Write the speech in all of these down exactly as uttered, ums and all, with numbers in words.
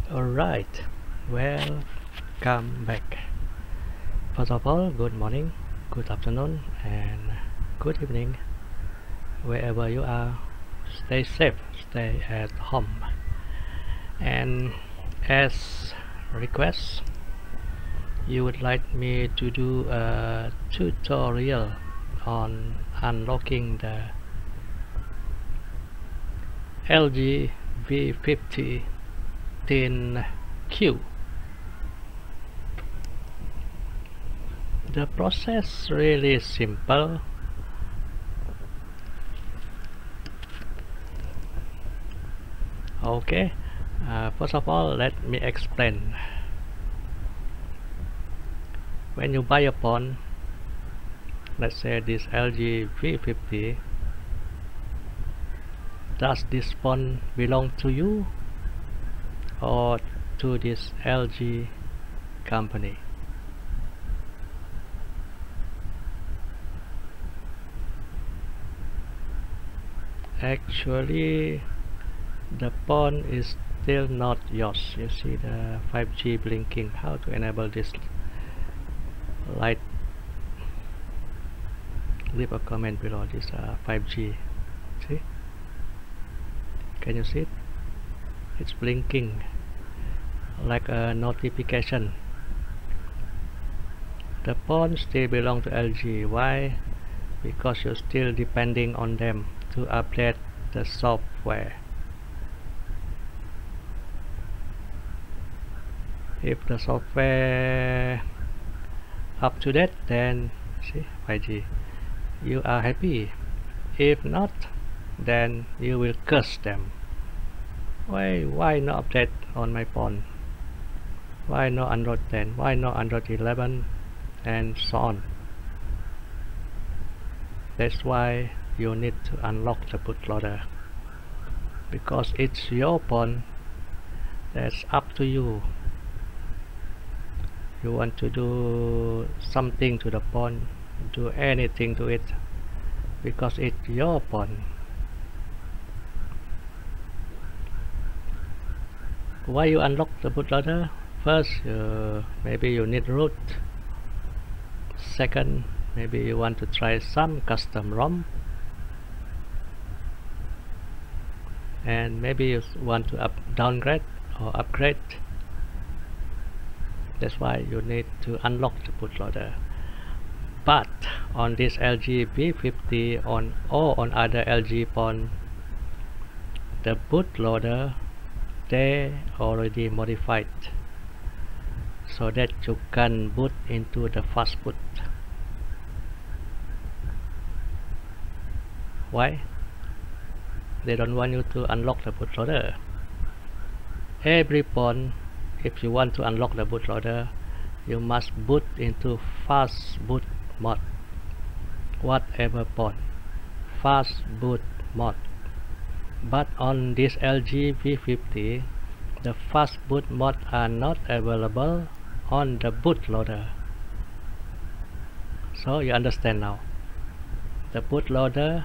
Alright, welcome back. First of all, good morning, good afternoon, and good evening. Wherever you are, stay safe, stay at home. And as request, you would like me to do a tutorial on unlocking the L G V fifty tin Q. The process really simple. Okay, uh, first of all, let me explain. When you buy a pawn, let's say this L G V fifty, does this pawn belong to you or to this L G company? Actually, the pawn is still not yours. You see the five G blinking. How to enable this light? Leave a comment below. This uh, five G. See? Can you see it? It's blinking like a notification. The pawn still belong to L G. Why? Because you're still depending on them to update the software. If the software up to date, then see five G, you are happy. If not, then you will curse them. Why why not update on my pawn? Why not Android ten? Why not Android eleven? And so on. That's why you need to unlock the bootloader, because it's your pawn. That's up to you. You want to do something to the pawn, do anything to it, because it's your pawn. Why you unlock the bootloader? First, uh, maybe you need root. Second, maybe you want to try some custom ROM. And maybe you want to up downgrade or upgrade. That's why you need to unlock the bootloader. But on this L G V fifty on or on other L G pawn, the bootloader they already modified so that you can boot into the fast boot. Why? They don't want you to unlock the bootloader. Every pawn, if you want to unlock the bootloader, you must boot into fast boot mode. Whatever pawn, fast boot mode. But on this L G V fifty, the fast boot mode are not available on the bootloader. So you understand now. The bootloader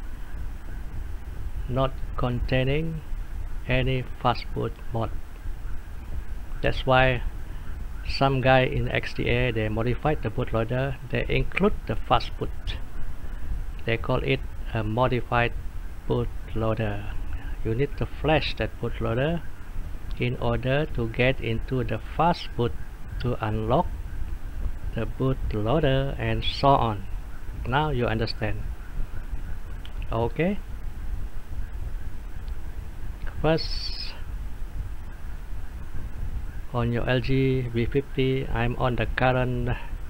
not containing any fast boot mode. That's why some guy in X D A, they modified the bootloader. They include the fast boot. They call it a modified bootloader. You need to flash that bootloader in order to get into the fast boot to unlock the bootloader and so on. Now you understand. Okay. First, on your L G V fifty, I'm on the current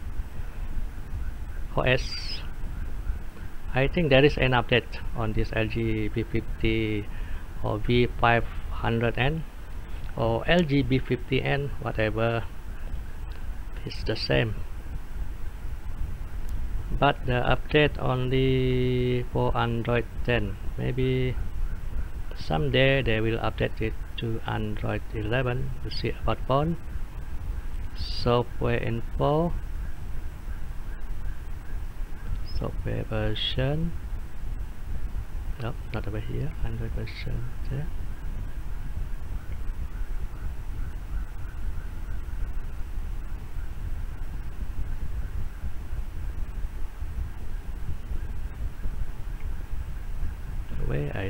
O S. I think there is an update on this L G V fifty or V five hundred N or L G V fifty N, whatever, it's the same. But the update only for Android ten. Maybe someday they will update it to Android eleven. You see about pawn, software info, software version. Nope, not over here. Android version there.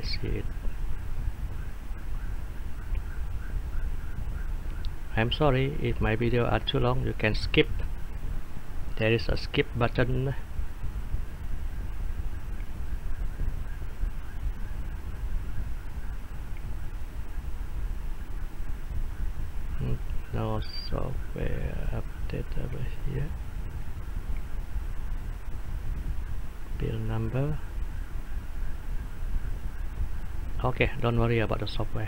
see it. I'm sorry if my video are too long. You can skip. There is a skip button. No software update over here. Bill number. Okay, don't worry about the software.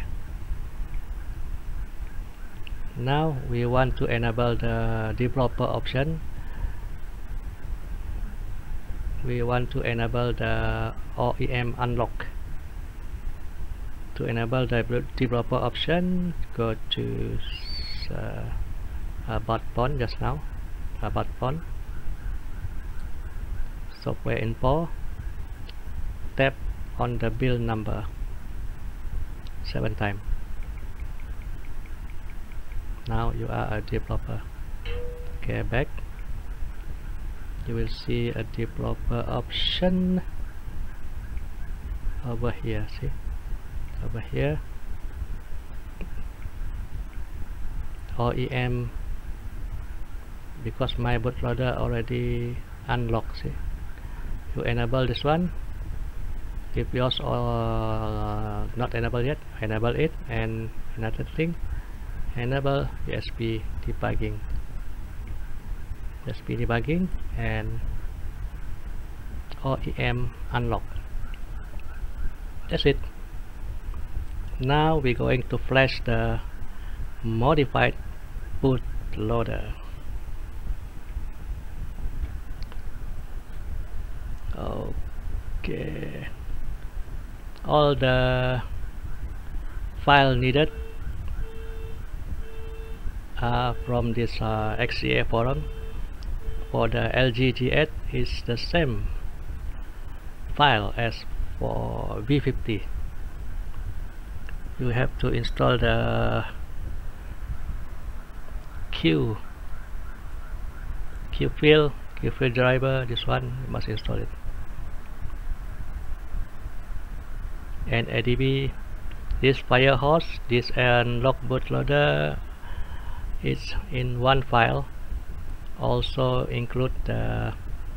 Now we want to enable the developer option. We want to enable the O E M unlock. To enable the developer option, go to uh, about font just now, about font, software info, tap on the build number seven times. Now you are a developer. Okay, back. You will see a developer option over here. See, over here, O E M, because my bootloader already unlocked. See, you enable this one. If yours are not enabled yet, enable it. And another thing, enable U S B debugging. U S B debugging and O E M unlock. That's it. Now we're going to flash the modified bootloader. Okay. All the file needed uh, from this uh, X D A forum for the L G G eight is the same file as for V fifty. You have to install the Q Qfile Qfile driver. This one you must install it. And A D B, this Firehose, this unlock bootloader is in one file. Also include the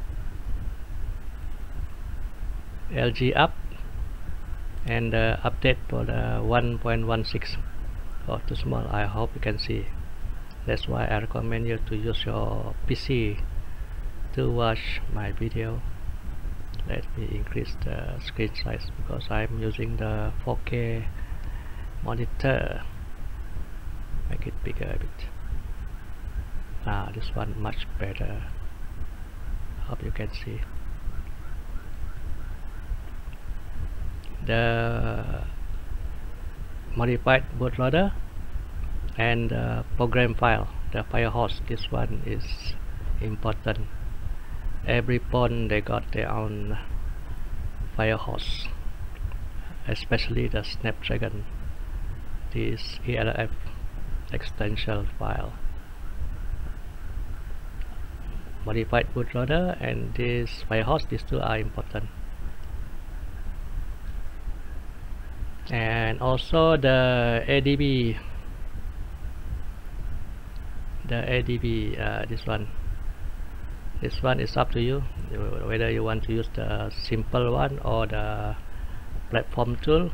L G up and the update for the one point one six. Oh, too small. I hope you can see. That's why I recommend you to use your P C to watch my video. Let me increase the screen size because I'm using the four K monitor. Make it bigger a bit. Ah, this one much better. Hope you can see. The modified bootloader and the program file, the Firehose. This one is important. Every phone they got their own Firehose, especially the Snapdragon. This E L F extension file, modified bootloader, and this Firehose. These two are important. And also the A D B, the A D B, uh, this one. This one is up to you, whether you want to use the simple one or the platform tool.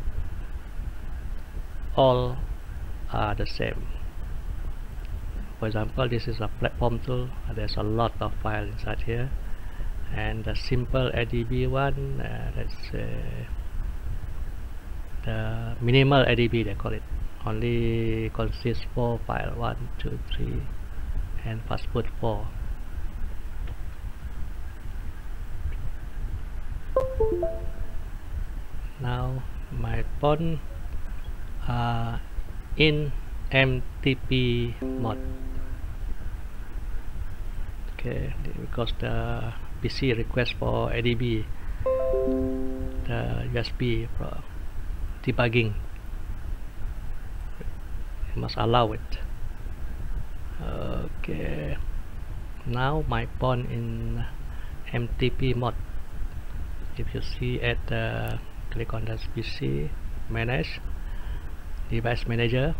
All are the same. For example, this is a platform tool. There's a lot of files inside here. And the simple A D B one, uh, that's uh, the minimal A D B they call it. Only consists four files, one, two, three, and fastboot four. Now my phone uh, in M T P mode. Okay, because the P C request for A D B, the U S B for debugging, you must allow it. Okay, now my phone in M T P mode. If you see at the click on the P C, manage, device manager.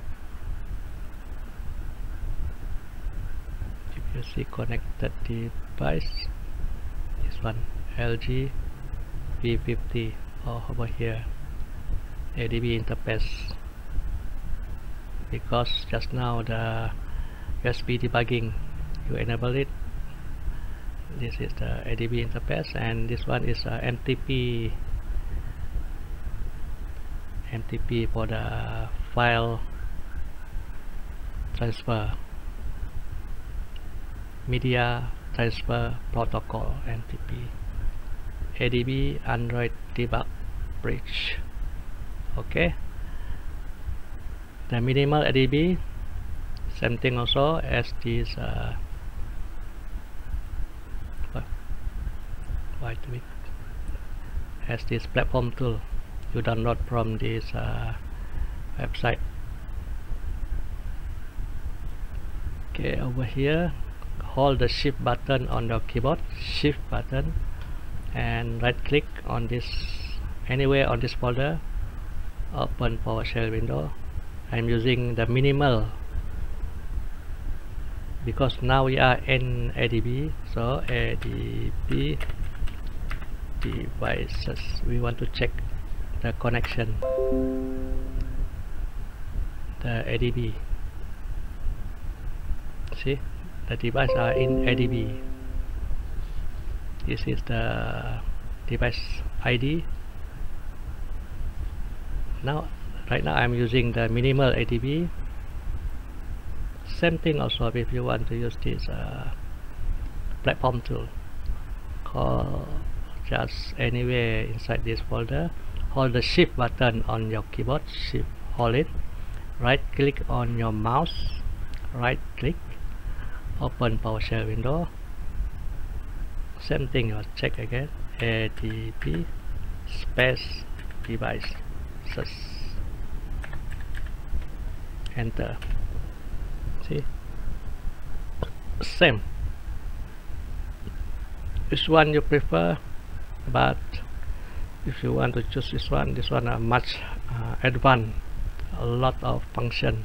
If you see connected device, this one L G V fifty, or over here A D B interface, because just now the U S B debugging, you enable it. This is the A D B interface, and this one is uh, M T P M T P for the file transfer, media transfer protocol, M T P. A D B Android debug bridge. Okay, the minimal A D B, same thing also as this uh, why do it as this platform tool you download from this uh, website. Okay, over here hold the shift button on your keyboard, shift button, and right click on this anywhere on this folder, open PowerShell window. I'm using the minimal because now we are in A D B, so A D B devices, we want to check the connection, the A D B. See, the device are in A D B. This is the device I D. Now right now I'm using the minimal A D B. Same thing also if you want to use this uh, platform tool, call just anywhere inside this folder, hold the shift button on your keyboard, shift hold it, right click on your mouse, right click, open PowerShell window. Same thing, you check again, A D B space devices, enter. See, same. Which one you prefer? But if you want to choose this one, this one are much uh, advanced, a lot of function.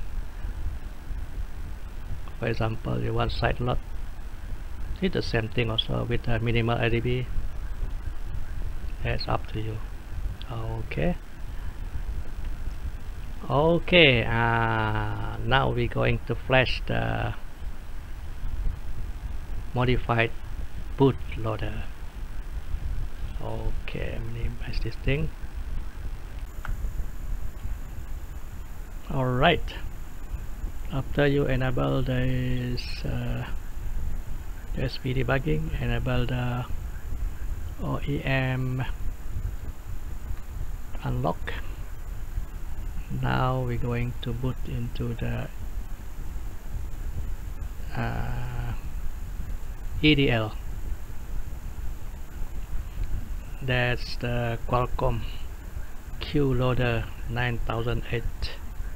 For example, you want side load, it's the same thing also with a minimal A D B. It's up to you. Okay. Okay. Uh, now we're going to flash the modified bootloader. Okay, minimize this thing. Alright, after you enable this uh, U S B debugging, enable the O E M unlock. Now we're going to boot into the uh, E D L. That's the Qualcomm Q-Loader nine thousand eight,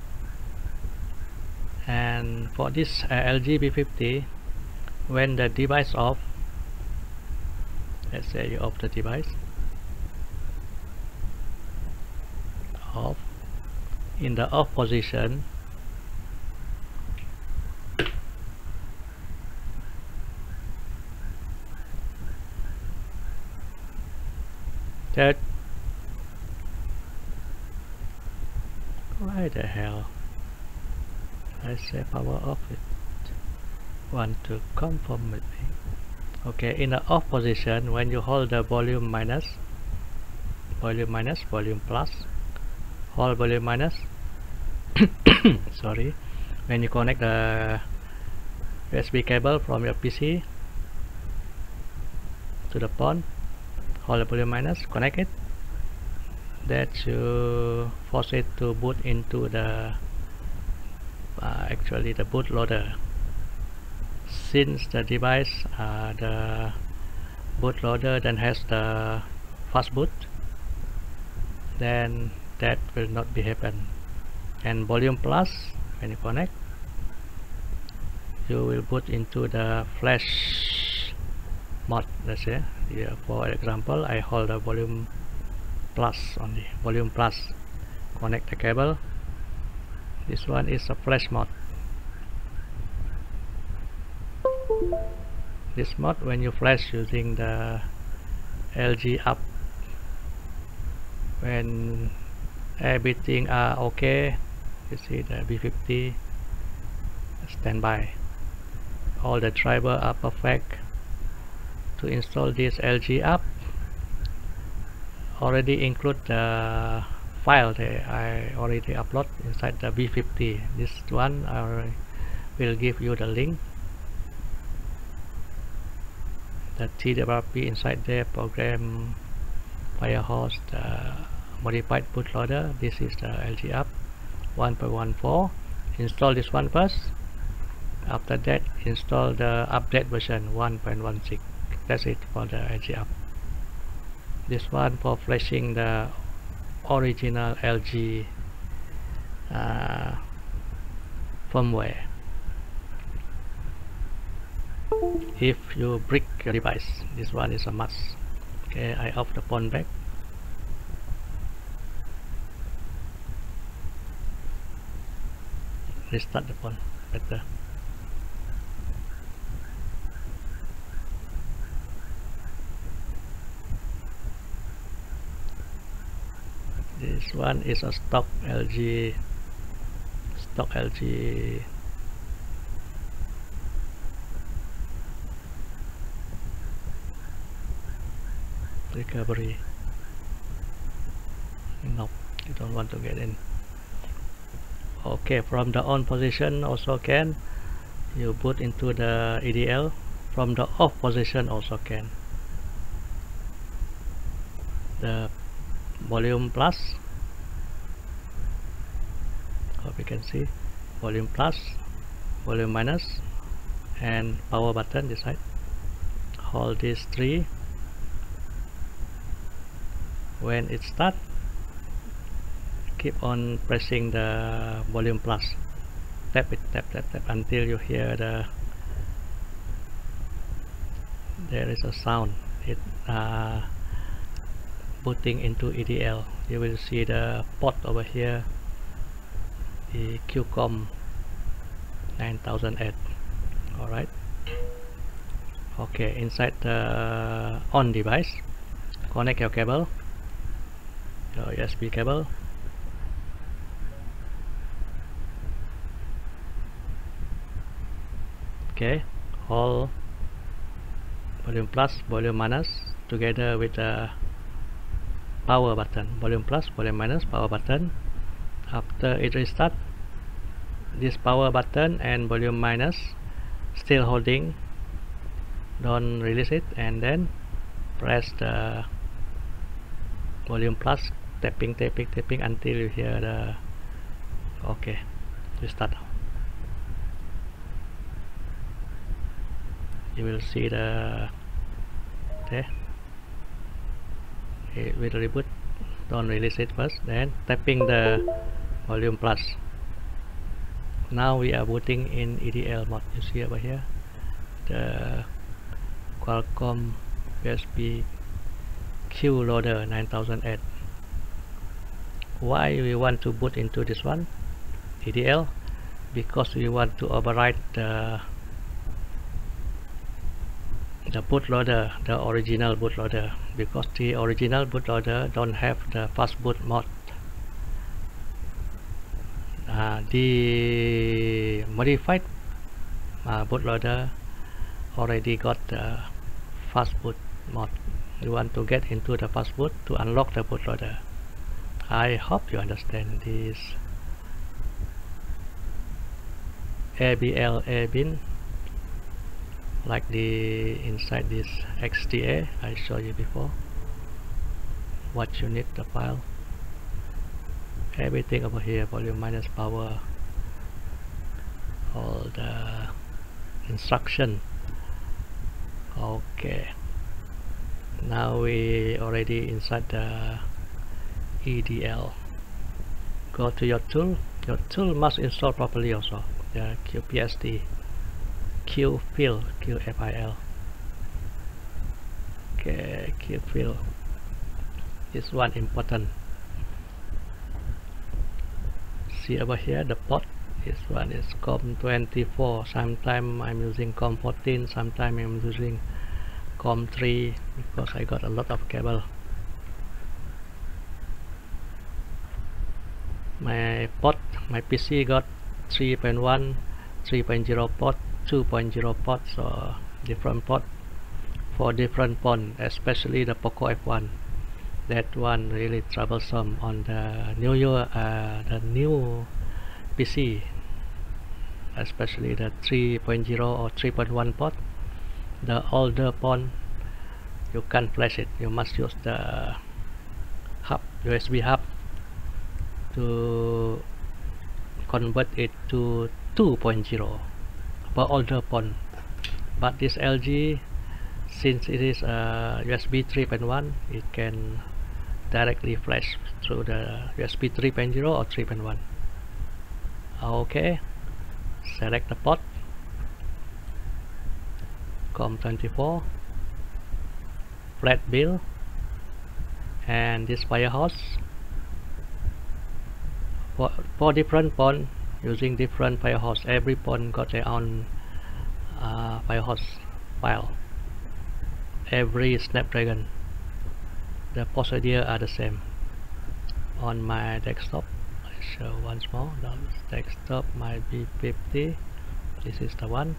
and for this uh, L G V fifty, when the device off, let's say you off the device, off, in the off position, that why the hell I say power off, it want to confirm with me. Okay, in the off position, when you hold the volume minus, volume minus, volume plus, hold volume minus sorry, when you connect the U S B cable from your P C to the phone, hold the volume minus, connect it, that you force it to boot into the uh, actually the bootloader. Since the device uh, the bootloader then has the fast boot, then that will not be happen. And volume plus, when you connect, you will boot into the flash mode. Let's say, yeah, for example, I hold the volume plus only, volume plus. Connect the cable. This one is a flash mode. This mode, when you flash using the L G up, when everything are okay, you see the B fifty standby, all the driver are perfect. To install this L G up, already include the file that I already upload inside the B fifty. This one I will give you the link. The T W R P inside there, program Firehose, the modified bootloader. This is the L G up one point one four. Install this one first. After that, install the update version one point one six. That's it for the L G up. This one for flashing the original L G uh, firmware. If you break your device, this one is a must. Okay, I off the phone back. Restart the phone better. This one is a stock L G, stock L G recovery. No, you don't want to get in. Okay, from the on position also can. You boot into the E D L. From the off position also can. The volume plus, hope you can see, volume plus, volume minus, and power button this side. Hold these three. When it starts, keep on pressing the volume plus. Tap it, tap, tap, tap until you hear the there is a sound. It uh, booting into E D L. You will see the port over here, the Q COM nine thousand eight. Alright. Okay, inside the on device, connect your cable, your U S B cable. Okay, all volume plus, volume minus together with the power button. Volume plus, volume minus, power button. After it restart, this power button and volume minus still holding. Don't release it, and then press the volume plus, tapping, tapping, tapping until you hear the okay. Restart. You will see the there. It will reboot. Don't release it first, then tapping the volume plus. Now we are booting in E D L mode. You see over here the Qualcomm U S B Q loader nine thousand eight. Why we want to boot into this one E D L? Because we want to override the the bootloader, the original bootloader, because the original bootloader don't have the fast boot mode. Uh, the modified uh, bootloader already got the fast boot mode. You want to get into the fast boot to unlock the bootloader. I hope you understand this. A B L A bin, like the inside this X T A I showed you before. What you need, the file, everything over here, volume minus, power, all the instruction. Okay, now we already inside the E D L. Go to your tool. Your tool must install properly also. The Q P S D, Q fil, Q F I L. Okay, Q fil. This one important. See over here the port. This one is COM twenty-four. Sometimes I'm using COM fourteen. Sometimes I'm using COM three because I got a lot of cable. My port, my P C got three point one, three point zero port, two point zero port, so different port for different phone, especially the Poco F one. That one really troublesome on the new year, uh, the new P C, especially the three point zero or three point one port. The older phone, you can't flash it. You must use the hub, U S B hub, to convert it to two point zero for older phone. But this L G, since it is a U S B three point one, it can directly flash through the U S B three point zero or three point one. Okay, select the port, COM twenty-four, flat bill, and this Firehose. For, for different phone, using different Firehose, every phone got their own uh, Firehose file. Every Snapdragon, the procedure are the same. On my desktop, I show once more. The desktop, my B fifty. This is the one.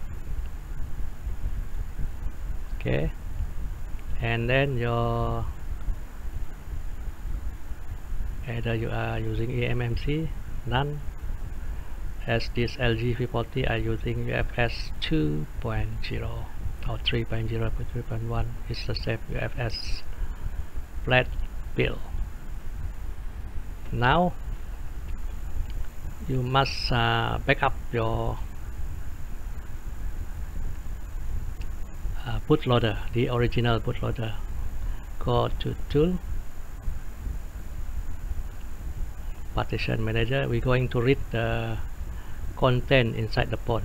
Okay, and then your either you are using E M M C, none. As this L G V forty are using U F S two point zero or three point zero, three point one. It's the same U F S flat bill. Now you must uh, back up your uh, bootloader, the original bootloader. Go to Tool, Partition Manager. We're going to read the content inside the phone.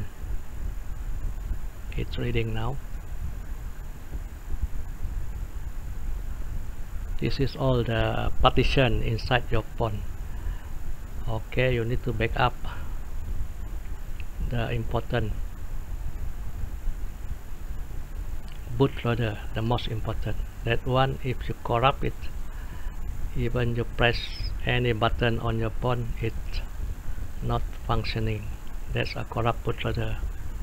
It's reading now. This is all the partition inside your phone. Okay, you need to back up the important bootloader, the most important. That one, if you corrupt it, even you press any button on your phone, it's not functioning. That's a corrupt bootloader.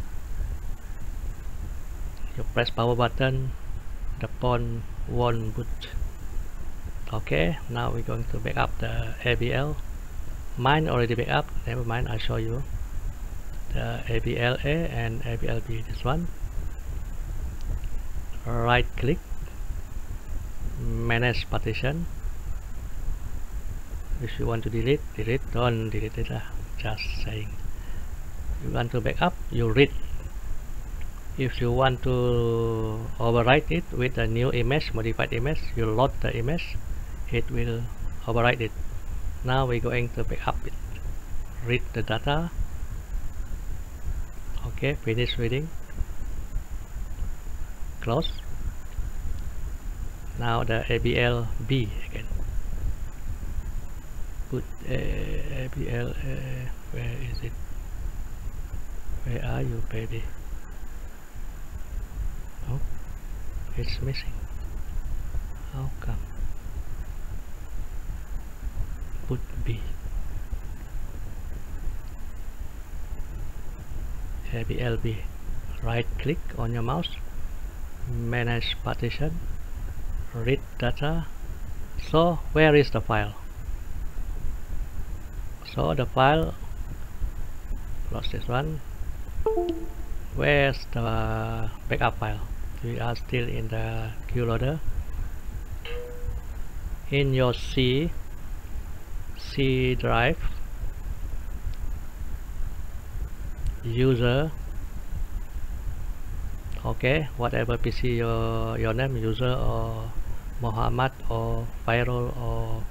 You press power button, the phone won't boot. Okay, now we're going to back up the A B L. Mine already back up, never mind, I'll show you the A B L A and A B L B. This one, right click, manage partition. If you want to delete, delete, don't delete it, uh, just saying. You want to back up, you read. If you want to overwrite it with a new image, modified image, you load the image, it will overwrite it. Now we're going to back up it, read the data. Okay, finish reading, close. Now the A B L B again. Put uh, A B L, uh, where is it? Where are you, baby? Oh, it's missing. How come? Put B. A B L B. Right click on your mouse, manage partition, read data. So where is the file? So the file, close this one. Where's the backup file? We are still in the Q loader. In your C C drive, user, okay, whatever P C your your name, user or Muhammad or Fairul or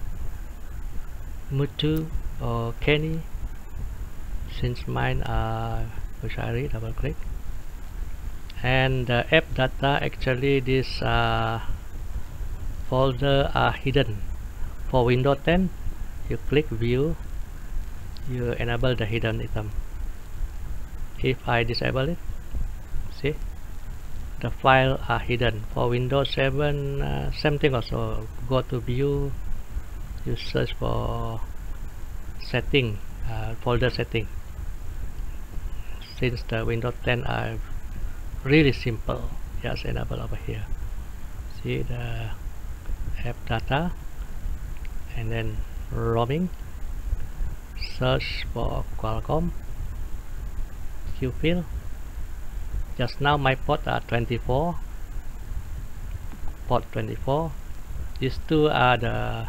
Mutu or Kenny. Since mine are Bushari, double click. And the app data, actually this uh, folder are hidden. For Windows ten, you click View, you enable the hidden item. If I disable it, see, the files are hidden. For Windows seven, uh, same thing also. Go to View, you search for setting, uh, folder setting. Since the Windows ten are really simple, just enable over here. See the app data, and then roaming, search for Qualcomm, Qfil. Just now my port are twenty-four, port twenty-four. These two are the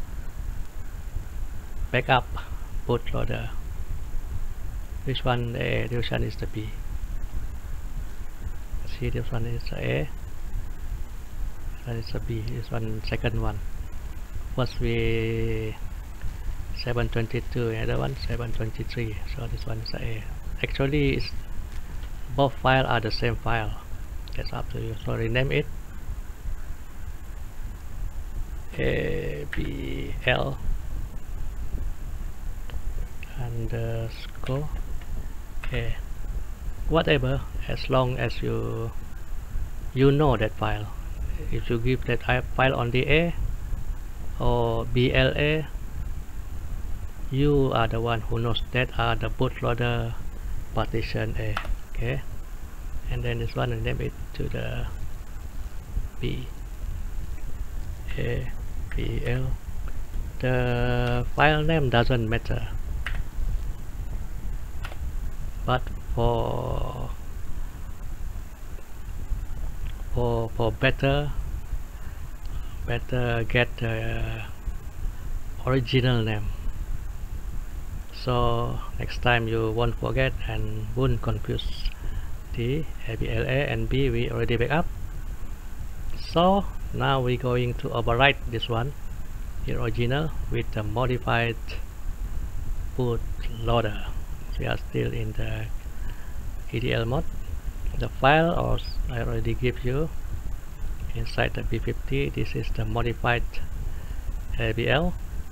backup bootloader. Which one the A, this one is the B. See, this one is the A, this one is the B, this one second one. First we seven twenty-two, the other one seven twenty-three, so this one is the A. Actually it's, both files are the same file. That's up to you. So rename it A B L underscore A, whatever, as long as you you know that file. If you give that file on the A or B L A, you are the one who knows that are the bootloader partition A. Okay, and then this one, name it to the B A B L. The file name doesn't matter, but for for for better better get the original name, so next time you won't forget and won't confuse the A B L A and B. We already back up, so now we're going to overwrite this one, the original, with the modified bootloader. We are still in the E D L mode. The file, or I already give you inside the B fifty, this is the modified A B L,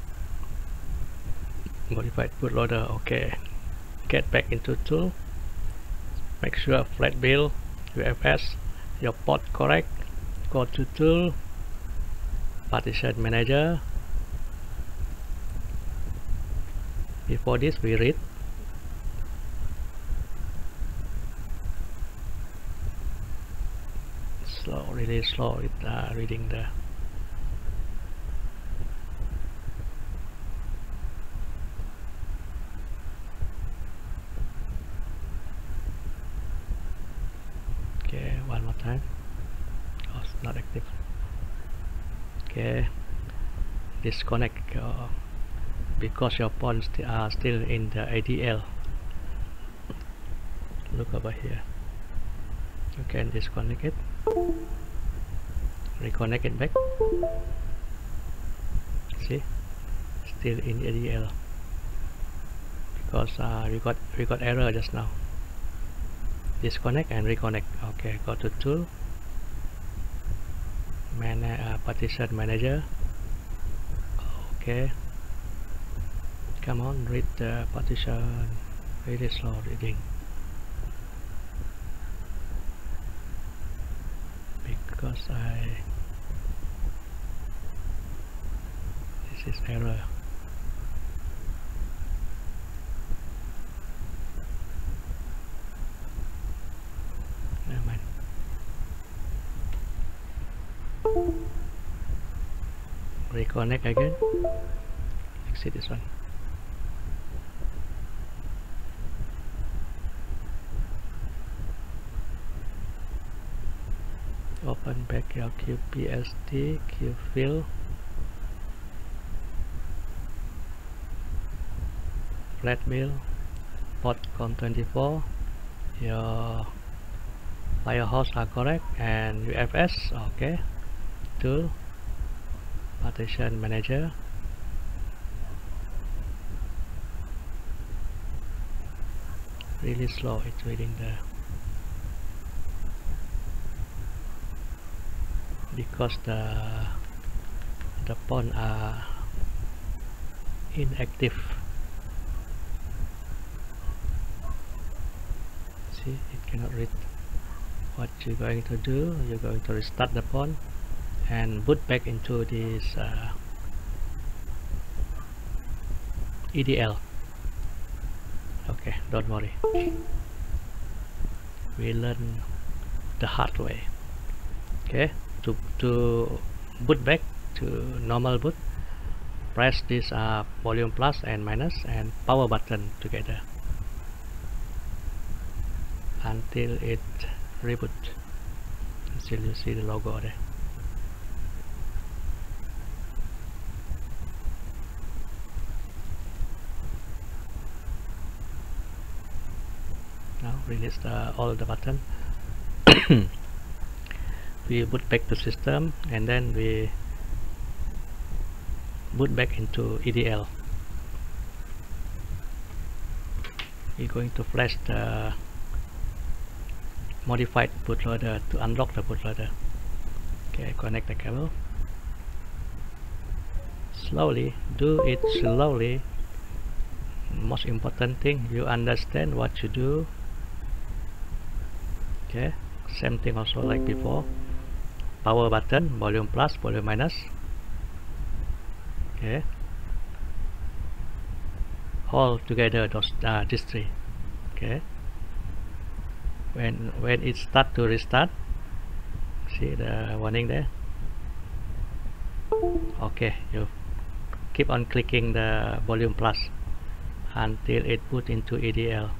modified bootloader. Okay, get back into tool, make sure flat bill U F S your port correct, go to tool, partition manager. Before this we read, slow, really slow with uh, reading the okay, one more time. Oh, it's not active. Okay, disconnect uh, because your phones are still in the A D L. Look over here, you can disconnect it, reconnect it back. See, still in A D L because uh, we got we got error just now. Disconnect and reconnect. Okay, go to tool, man uh, partition manager. Okay, come on, read the partition. Really slow reading because I this is error. Never mind. Reconnect again. Exit this one. Open back your Q P S T, Qfil, flat bill, port com twenty-four, your firehose are correct, and U F S. Okay, tool, partition manager. Really slow, it's reading the because the the pawn are inactive. See, it cannot read. What you're going to do, you're going to restart the phone and boot back into this uh, E D L. Okay, don't worry, we learn the hard way. Okay, to, to boot back to normal boot, press this uh, volume plus and minus and power button together until it reboot. Still you see the logo there. Now release the, all the button. We boot back to system and then we boot back into E D L. We're going to flash the modified bootloader to unlock the bootloader. Okay, connect the cable. Slowly, do it slowly. Most important thing, you understand what you do. Okay, same thing also like before. Power button, volume plus, volume minus. Okay, all together those uh, these three. Okay, when when it start to restart, see the warning there. Okay, you keep on clicking the volume plus until it put into E D L.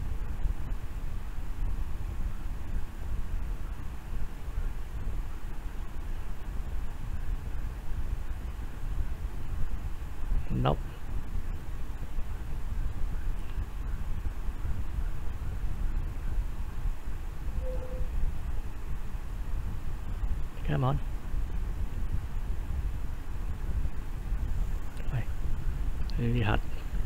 Nope. Come on. Right. Really hard.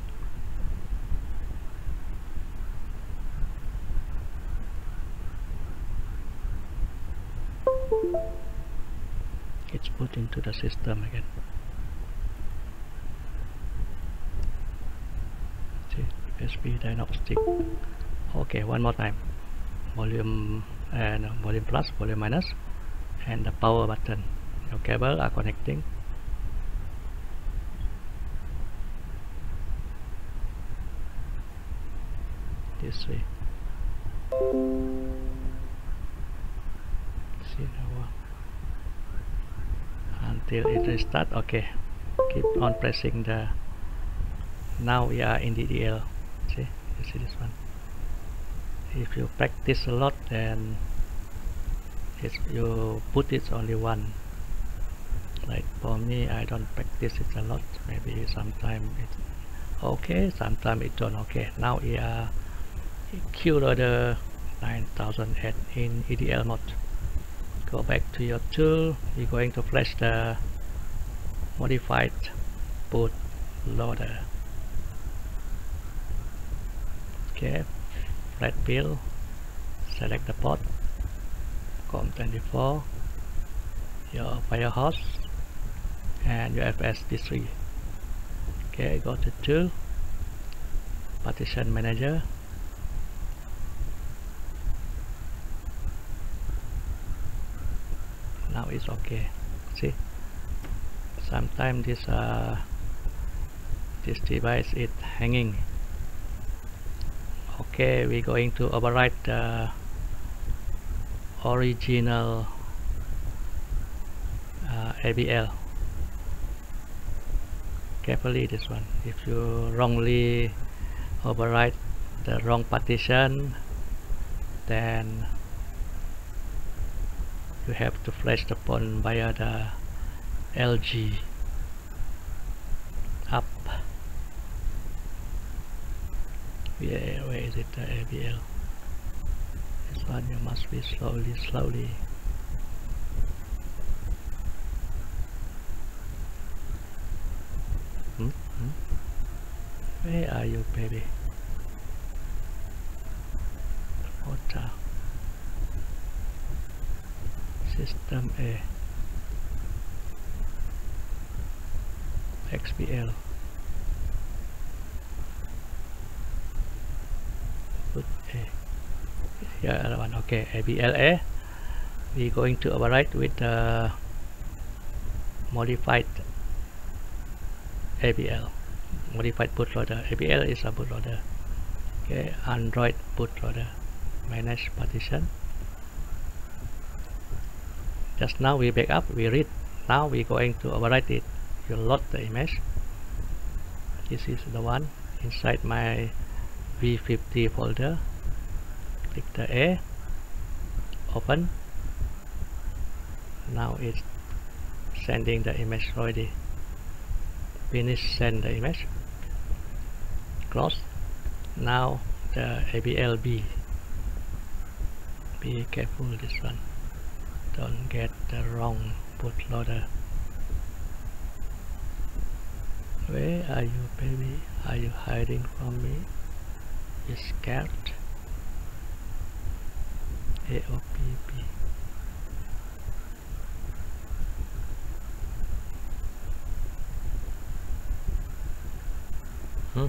It's put into the system again. See, U S B diagnostic. Okay, one more time. Volume and uh, volume plus, volume minus, and the power button. Your cable are connecting. This way. See now. Until it restart. Okay, keep on pressing the. Now we are in the E D L. See, you see this one. If you practice a lot, then it's, you put it only one. Like for me, I don't practice it a lot. Maybe sometime it's okay, sometime it don't okay. Now we are QLoader nine thousand eight in E D L mode. Go back to your tool. We're going to flash the modified boot loader. Okay, flat bill, select the port, COM twenty-four, your firehose, and your F S D three. Okay, go to tool, partition manager. Now it's okay. See, sometimes this uh, this device is hanging. Okay, we're going to override the original uh, A B L. Carefully this one. If you wrongly override the wrong partition, then you have to flash the phone via the L G up. Where, where is it, the A B L? This one you must be slowly, slowly. Hmm? Hmm? Where are you, baby? Water. System A. X B L. here other one. Okay, A B L A. We're going to override with the modified A B L, modified bootloader. A B L is a bootloader. Okay, Android bootloader. Manage partition. Just now we back up, we read. Now we're going to override it. You load the image. This is the one inside my V fifty folder. Click the A, open. Now it's sending the image already. Finish send the image. Close. Now the A B L B. Be careful this one. Don't get the wrong bootloader. Where are you, baby? Are you hiding from me? You scared? A O P P. Hmm.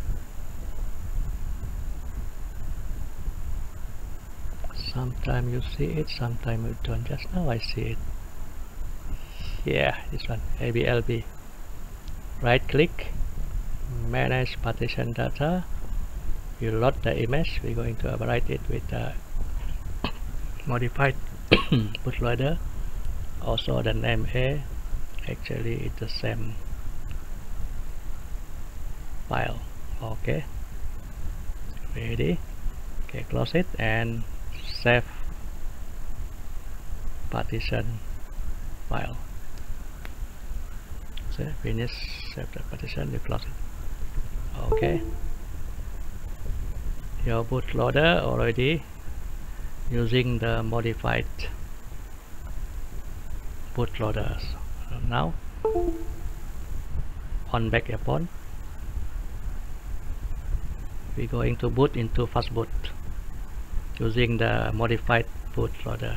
Sometimes you see it, sometimes you don't. Just now I see it. Yeah, this one, A B L B. Right click, manage partition data. You load the image. We're going to override it with the modified bootloader. Also the name A, actually it's the same file. Okay, ready. Okay, close it and save partition file. So finish, save the partition, you close it. Okay, your bootloader already using the modified bootloaders. Now on back upon, we're going to boot into fastboot using the modified bootloader.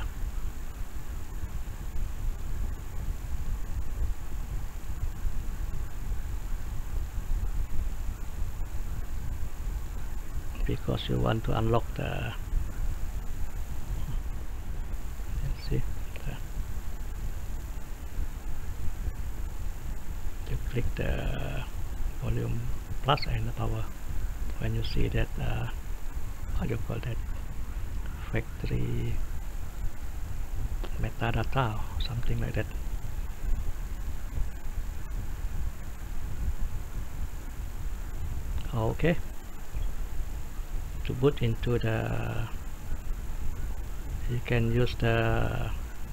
Because you want to unlock the, let's see, the, you click the volume plus and the power. When you see that, uh, how do you call that, factory metadata or something like that. Okay, to boot into the, you can use the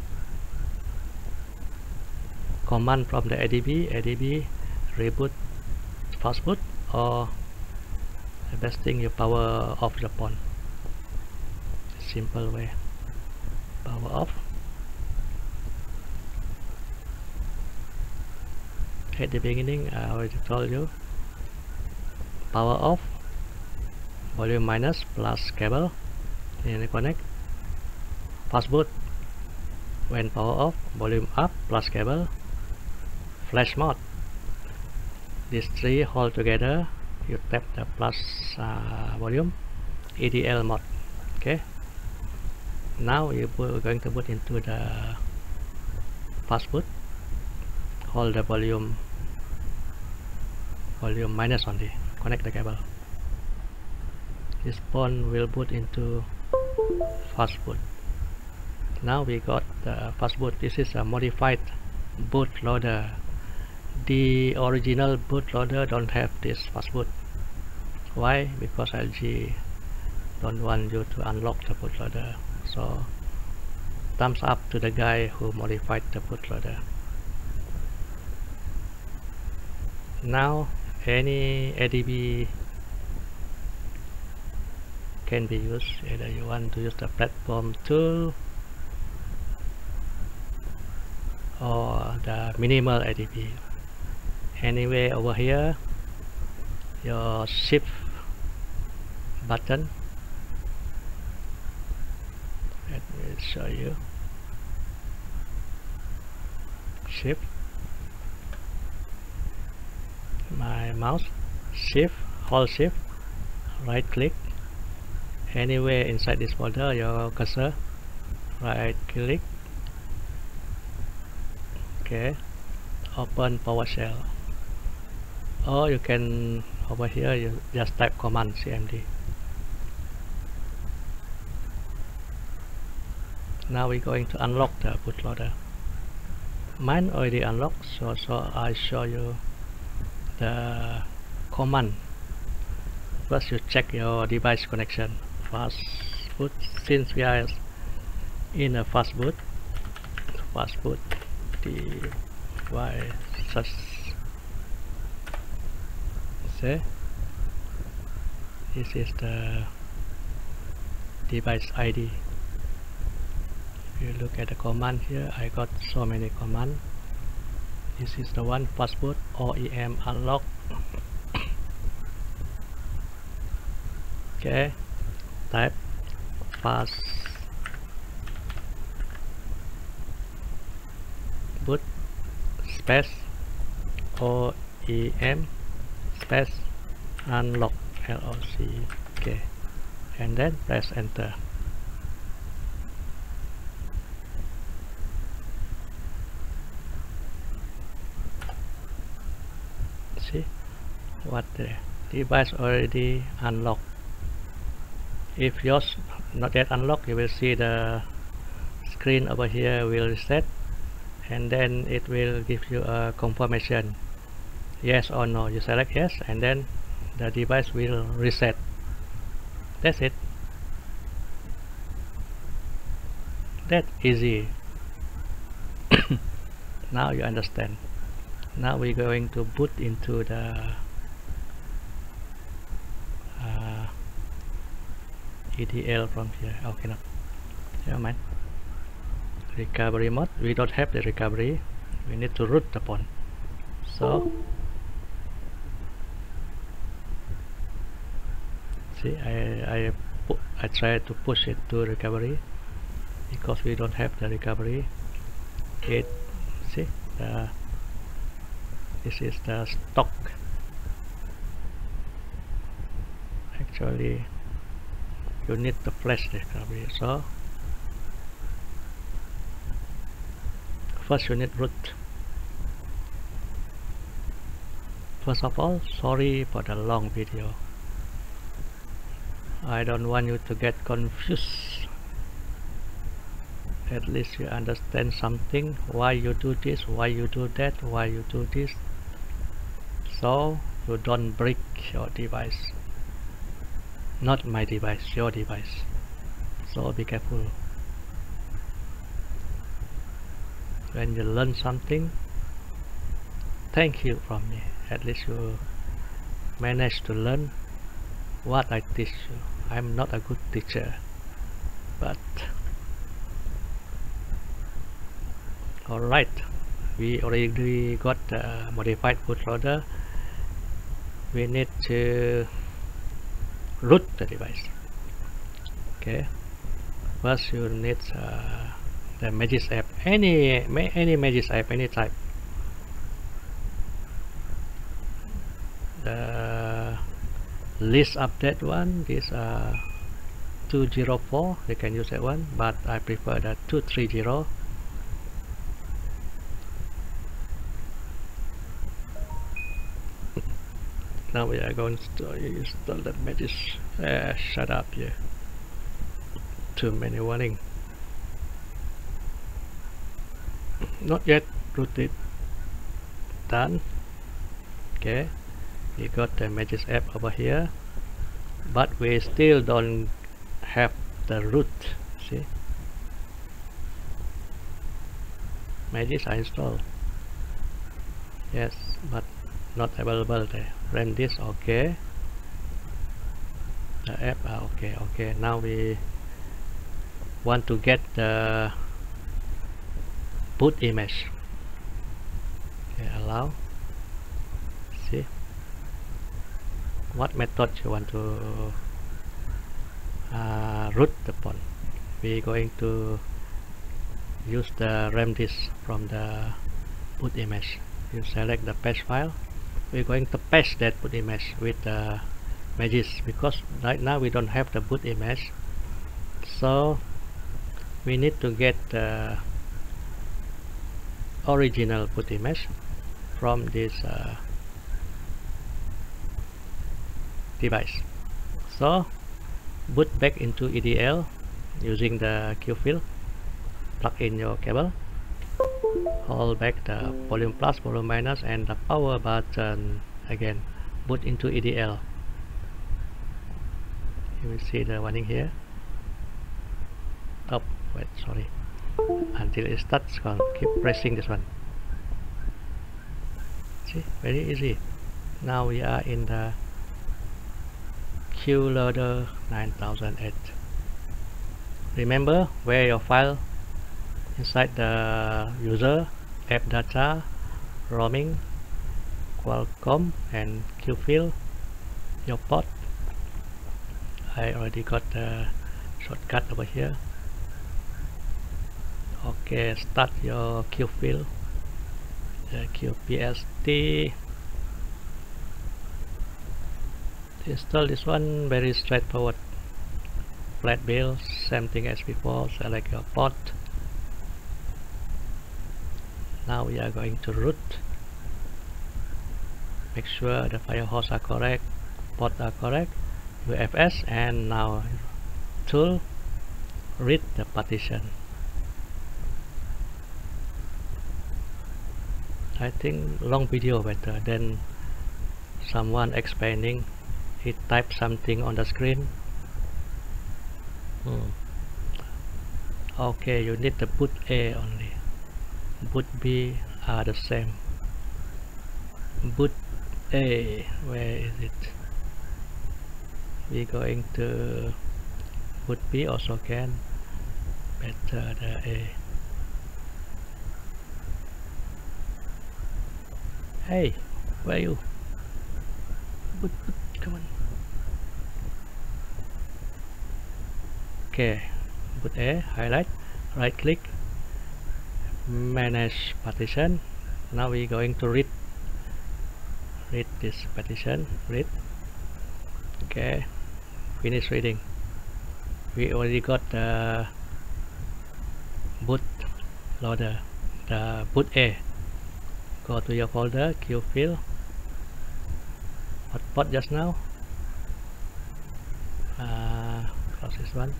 command from the A D B, A D B reboot fastboot, or the best thing you power off the phone. Simple way, power off. At the beginning I already told you, power off, volume minus plus cable, and connect. Fastboot, when power off, volume up plus cable. Flash mode, these three hold together, you tap the plus uh, volume. E D L mode. Okay, now you're going to boot into the fastboot. Hold the volume volume minus only, connect the cable. This phone will boot into fastboot. Now we got the fastboot. This is a modified bootloader. The original bootloader don't have this fastboot. Why? Because L G don't want you to unlock the bootloader. So thumbs up to the guy who modified the bootloader. Now any A D B can be used. Either you want to use the platform tool or the minimal A D B. Anyway, over here your shift button, let me show you. Shift, my mouse, shift, hold shift, right click anywhere inside this folder, your cursor, right click, okay, open PowerShell, or you can over here you just type command cmd. Now we're going to unlock the bootloader. Mine already unlocked, so so I show you the command. First you check your device connection. Fast boot, since we are in a fast boot, fast boot devices. See, this is the device I D. If you look at the command here, I got so many commands. This is the one, fastboot O E M unlock. Okay, type fast boot space O E M space unlock, L O C K, and then press enter. See what the device already unlocked. If yours not yet unlocked, you will see the screen over here will reset, and then it will give you a confirmation, yes or no. You select yes, and then the device will reset. That's it. That easy. Now you understand. Now we're going to boot into the uh, E D L from here. Okay, no, never mind. Recovery mode. We don't have the recovery. We need to root upon. So see, I I I try to push it to recovery because we don't have the recovery. It see the this is the stock. Actually, you need the flash recovery. So first you need root. First of all, sorry for the long video. I don't want you to get confused. At least you understand something, why you do this, why you do that, why you do this, so you don't break your device. Not my device, your device. So be careful. When you learn something, thank you from me. At least you managed to learn what I teach you. I'm not a good teacher, but alright, we already got the modified bootloader. We need to root the device. Okay, first you need uh, the Magis app, any any Magis app, any type. The list update one, this uh, two zero four, you can use that one, but I prefer the two three zero. Now we are going to install the Magis. Uh, shut up here. Too many warning. Not yet rooted. Done. Okay. We got the Magis app over here, but we still don't have the root. See? Magis I installed. Yes, but not available there. Run this, okay. The app, ah, okay, okay. Now we want to get the boot image. Okay, allow. See what method you want to uh, root upon. We're going to use the RAM disk from the boot image. You select the patch file. We're going to patch that boot image with the images, because right now we don't have the boot image, so we need to get the original boot image from this uh, device. So boot back into E D L using the Q-Fill, plug in your cable, hold back the volume plus, volume minus, and the power button again, boot into E D L. You will see the warning here. Oh wait, sorry, until it starts, keep pressing this one. See, very easy. Now we are in the QLoader nine thousand eight. Remember where your file inside the user, app data, roaming, Qualcomm, and Q-Fill, your port. I already got the shortcut over here. Okay, start your Q-Fill, the Q P S T. To install this one, very straightforward. Flat bill, same thing as before. Select your port. Now we are going to root. Make sure the firehose are correct, ports are correct, U F S, and now tool, read the partition. I think long video better than someone explaining. He typed something on the screen. Hmm. Okay, you need the boot A only. Boot B are the same. Boot A, where is it? We're going to boot B also can. Better the A. Hey, where are you? Boot, boot, come on. Okay, boot A, highlight, right click, manage partition. Now we're going to read read this partition, read. Okay, finish reading. We already got the boot loader, the boot A. Go to your folder, Q-Fill. What port just now? Uh, close this one.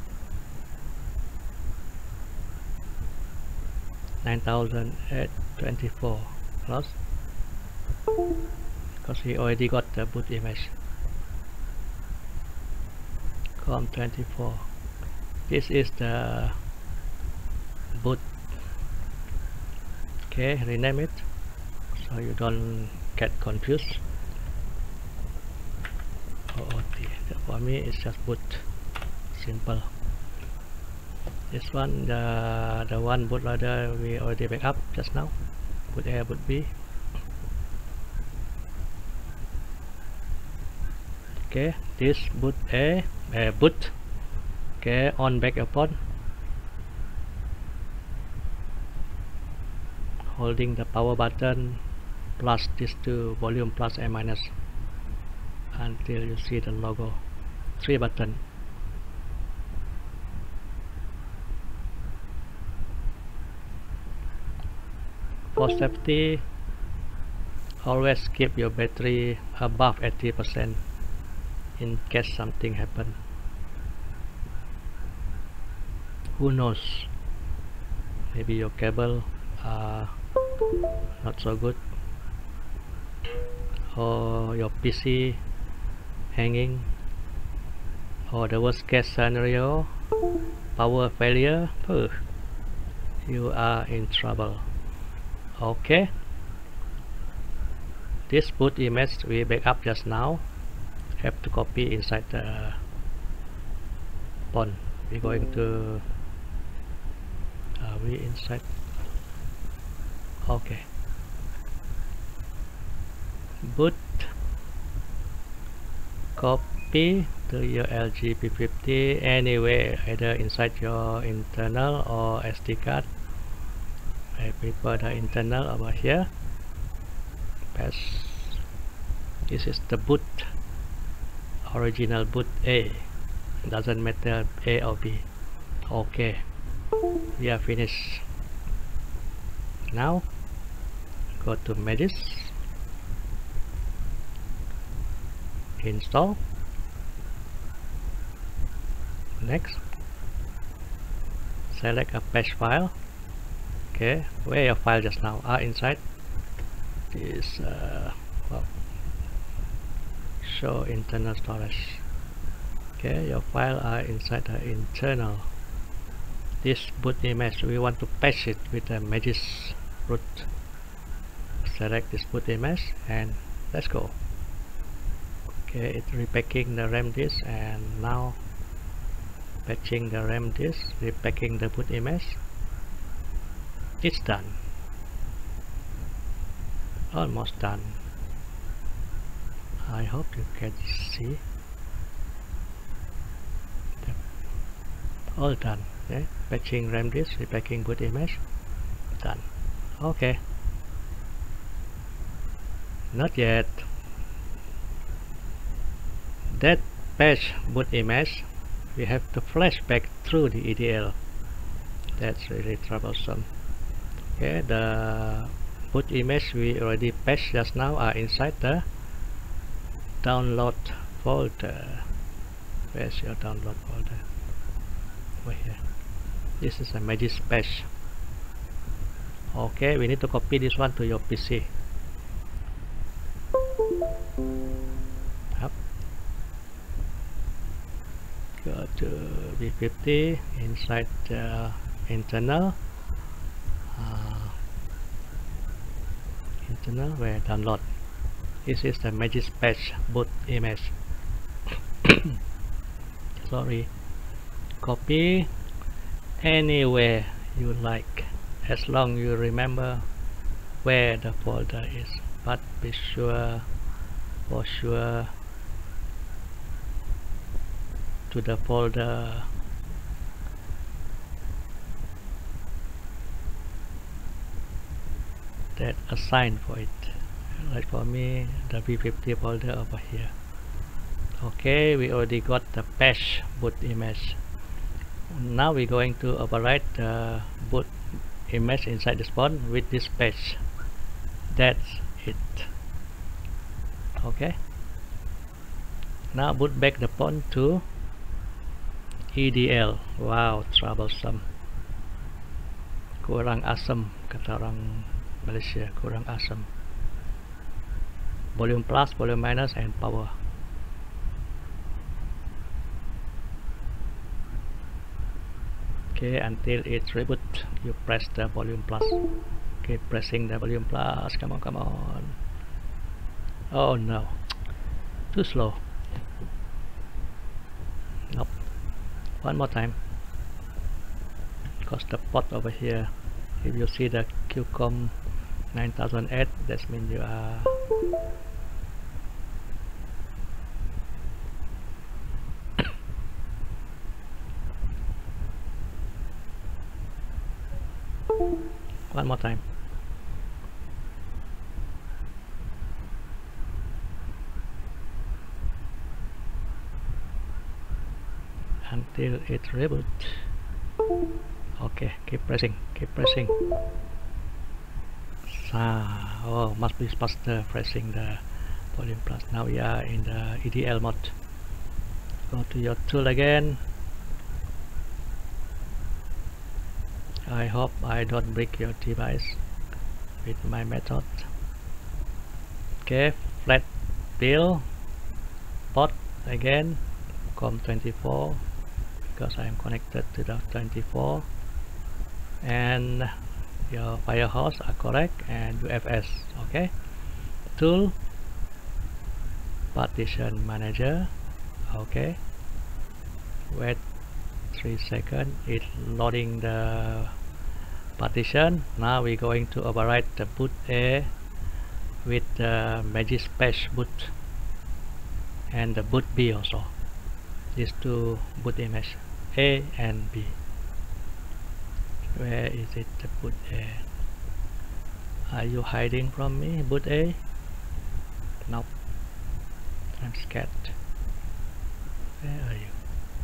nine thousand eight twenty-four. Close. Because we already got the boot image. COM twenty-four. This is the boot. Okay, rename it so you don't get confused. O O T. For me, it's just boot. Simple. This one, the the one bootloader we already back up just now. Boot A, boot B. Okay, this boot A, uh, boot. Okay, on back upon. Holding the power button plus these two, volume plus and minus, until you see the logo. Three button. For safety, always keep your battery above eighty percent in case something happen. Who knows? Maybe your cable are not so good, or your P C hanging, or the worst case scenario, power failure. Phew, you are in trouble. Okay, this boot image we back up just now have to copy inside the pond. We're going to are we inside? Okay, boot, copy to your L G P fifty anywhere, either inside your internal or S D card. I prefer the internal over here. Paste. This is the boot original boot A, doesn't matter A or B. Okay, we are finished. Now go to Magis, install, next, select a patch file. Okay, where your file just now are inside this uh, well, show internal storage. Okay, your file are inside the internal. This boot image, we want to patch it with the Magis root. Select this boot image and let's go. Okay, it's repacking the RAM disk, and now patching the RAM disk, repacking the boot image. It's done. Almost done. I hope you can see. All done. Okay, patching RAM disk, repacking boot image, done. Okay. Not yet. That patch boot image, we have to flash back through the E D L. That's really troublesome. Okay, the boot image we already patched just now are inside the download folder. Where's your download folder? Over here. This is a Magis patch. Okay, we need to copy this one to your P C. Up. Go to V fifty, inside the internal. Uh, internal where download. This is the Magis patch boot image. Sorry. Copy anywhere you like, as long you remember where the folder is, but be sure for sure to the folder that assigned for it. Like for me, the V fifty folder over here. Okay, we already got the patch boot image. Now we're going to overwrite the boot image inside the spawn with this patch. That's it. Okay. Now boot back the pawn to E D L. Wow, troublesome. Kurang asem, kata orang Malaysia, kurang asem. Volume plus, volume minus, and power. Okay, until it's reboot, you press the volume plus. Okay, pressing the volume plus. Come on, come on. Oh no, too slow. Nope. One more time. Because the pot over here, if you see the Q COM nine thousand eight, that means you are one more time. Until it reboot. Okay, keep pressing, keep pressing. Ah, oh, must be faster pressing the volume plus. Now we are in the E D L mode. Go to your tool again. I hope I don't break your device with my method. Okay, flat bill port again, COM twenty-four, because I am connected to the twenty-four, and your firehose are correct, and U F S. Okay, tool, partition manager. Okay, wait three seconds, it's loading the partition. Now we're going to overwrite the boot A with the Magis patch boot and the boot B also. These two boot image, A and B. Where is it, the boot A? Are you hiding from me, boot A? Nope, I'm scared. Where are you?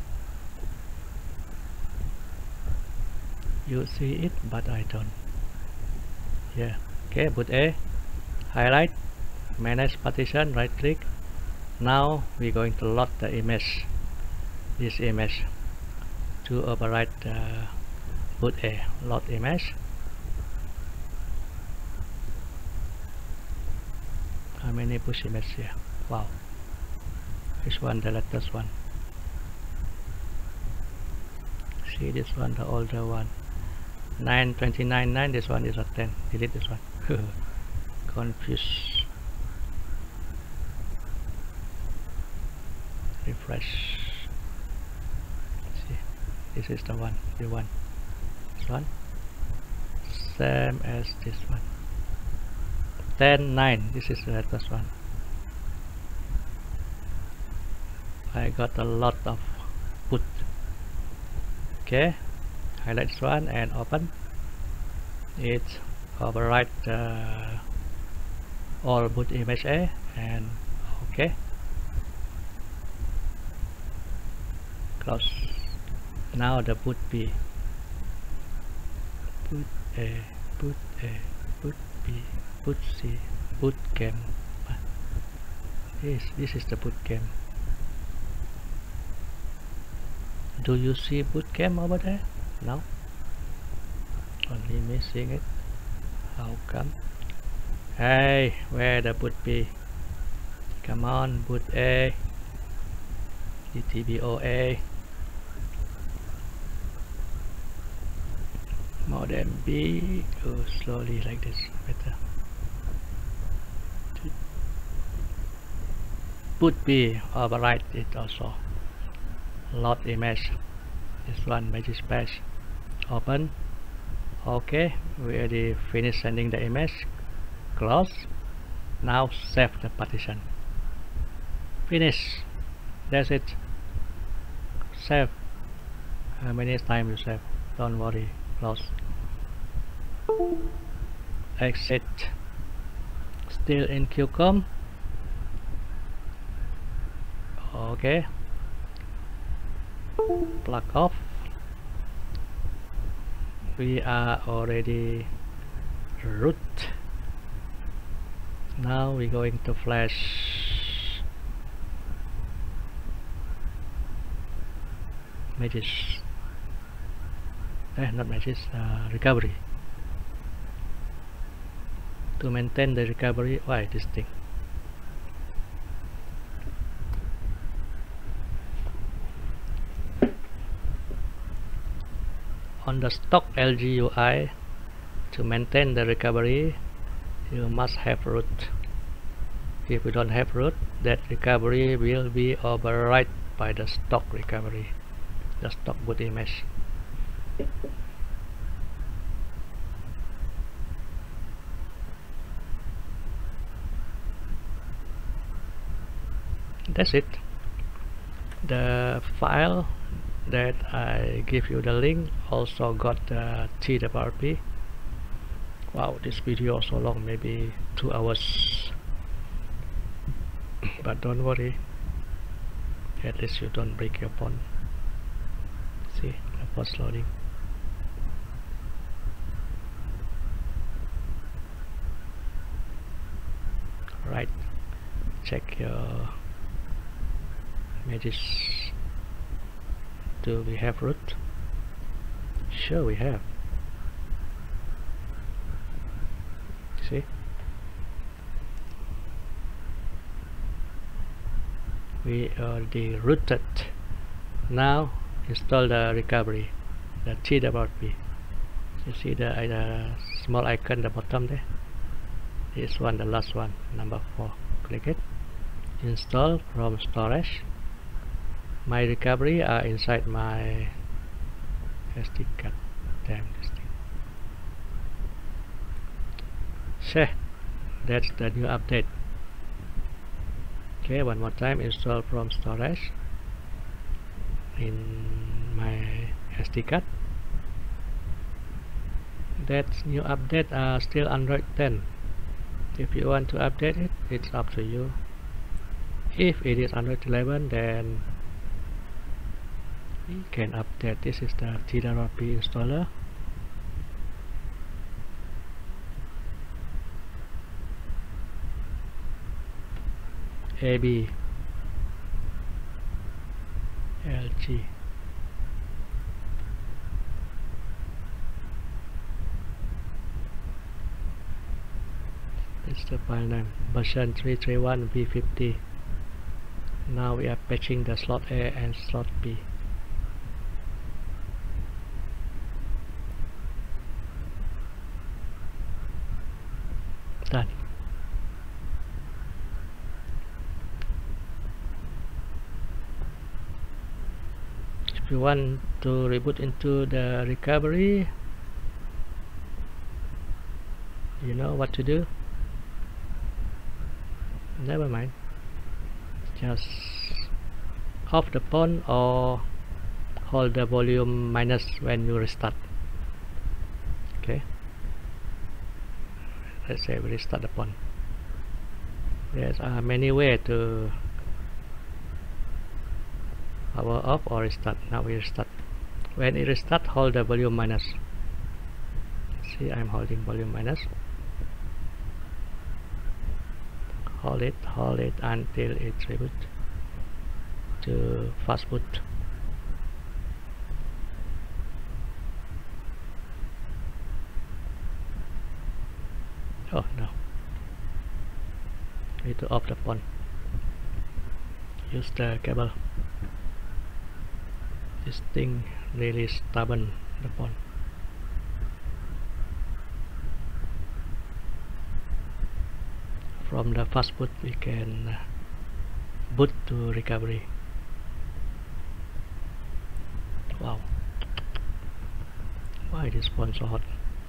You see it, but I don't. Yeah. Okay, boot A, highlight, manage partition, right click. Now we're going to load the image, this image, to override uh, boot A. Load image. How many push images here? Wow. Which one? The latest one. See this one, the older one. nine twenty-nine nine. This one is a ten. Delete this one. Confused. Refresh. See, this is the one. The one. This one. Same as this one. ten nine. This is the latest one. I got a lot of boot. Okay, highlight this one and open it. Override uh, all boot image A and okay. Close. Now the boot B. Boot A, boot A, boot B, boot C, boot game. This this is the boot game. Do you see boot camp over there? No. Only me seeing it. How come? Hey, where the boot B? Come on, boot A. D T B O A. Modem B. Go slowly like this. Better. Boot B. Override it also. Load image. This one magic space. Open. Okay, we already finished sending the image. Close. Now save the partition. Finish. That's it. Save. How many times you save? Don't worry. Close. Exit. Still in Q COM. Okay. Plug off. We are already root. Now we're going to flash matches. Eh, not matches. Uh, recovery. To maintain the recovery. Why this thing? On the stock L G U I, to maintain the recovery, you must have root. If you don't have root, that recovery will be override by the stock recovery, the stock boot image. That's it. The file that I give you the link also got the T W R P. Wow, this video so long, maybe two hours. But don't worry, at least you don't break your phone. See the post loading. Right, check your images. Do we have root? Sure we have. See? We already rooted. Now install the recovery, the T W R P. You see the uh, small icon at the bottom there? This one, the last one, number four. Click it. Install from storage. My recovery are inside my S D card. Damn this thing. So that's the new update. Okay, one more time. Install from storage in my S D card. That new update are still Android ten. If you want to update it, it's up to you. If it is Android eleven, then we can update. This is the T D R P installer. A B L G. It's the file name, version three three one V fifty. Now we are patching the slot A and slot B. Done. If you want to reboot into the recovery, you know what to do. Never mind, just off the phone or hold the volume minus when you restart. Okay, let's say we restart the phone. There's uh, many ways to power off or restart. Now we restart. When it restart, hold the volume minus. See, I'm holding volume minus. Hold it, hold it until it reboot to fast boot. Oh no, need to off the phone. Use the cable. This thing really stubborn, the phone. From the fast boot we can boot to recovery. Wow, why this phone so hot?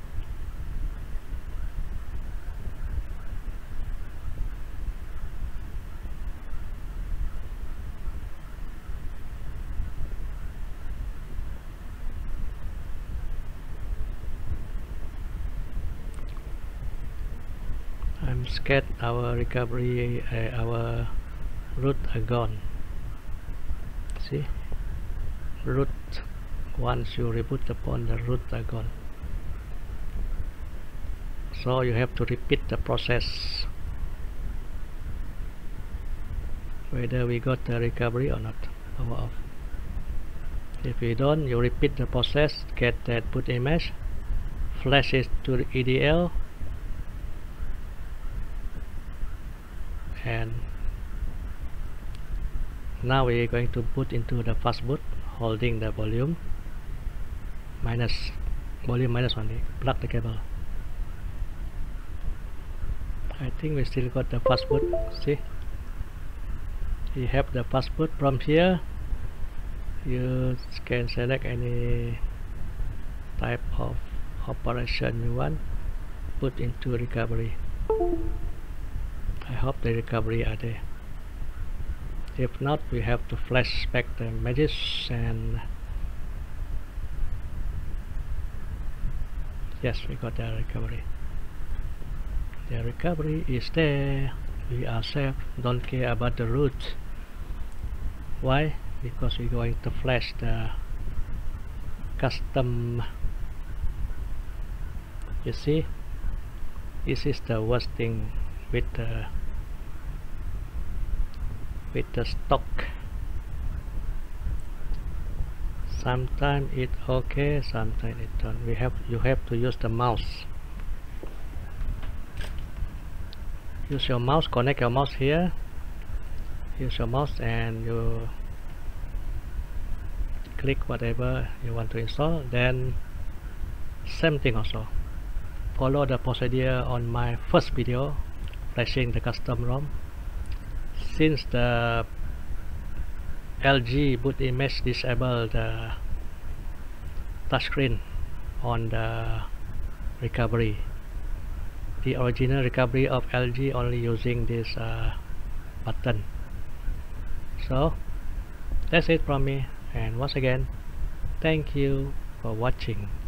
I'm scared our recovery, uh, our root are gone. See, root, once you reboot the phone, the root are gone. So you have to repeat the process whether we got the recovery or not. Power off. If you don't, you repeat the process, get that boot image, flash it to the E D L, and now we are going to boot into the fast boot, holding the volume minus, volume minus only. Plug the cable. I think we still got the fast boot. See, you have the fast boot. From here you can select any type of operation you want, put into recovery. I hope the recovery are there. If not, we have to flash back the images, and yes, we got the recovery. The recovery is there. We are safe. Don't care about the root. Why? Because we're going to flash the custom. You see, this is the worst thing with the with the stock. Sometimes it okay, sometimes it don't. We have you have to use the mouse. Use your mouse, connect your mouse here. Use your mouse and you click whatever you want to install. Then same thing also. Follow the procedure on my first video, flashing the custom ROM. Since the L G boot image disabled the touchscreen on the recovery, the original recovery of L G only using this uh, button. So that's it from me, and once again, thank you for watching.